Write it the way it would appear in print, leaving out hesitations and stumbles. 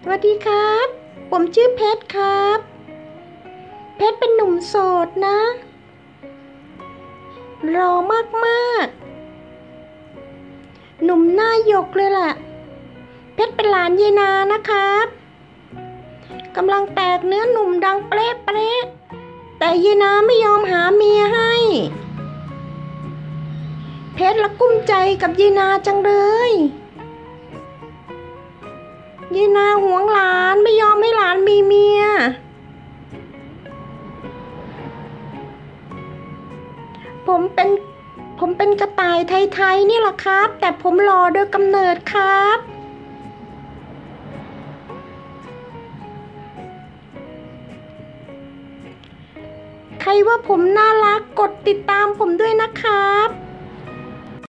สวัสดีครับผมชื่อเพชรครับเพชรเป็นหนุ่มโสดนะหล่อมากๆหนุ่มหน้าหยกเลยแหละเพชรเป็นหลานยายนานะครับกำลังแตกเนื้อหนุ่มดังเปรี้ยแต่ยายนาไม่ยอมหาเมียให้เพชรละกุ้มใจกับยายนาจังเลยยายนาหวงหลานไม่ยอมให้หลานมีเมียผมเป็นกระต่ายไทยๆนี่แหละครับแต่ผมหล่อโดยกำเนิดครับใครว่าผมน่ารักกดติดตามผมด้วยนะครับ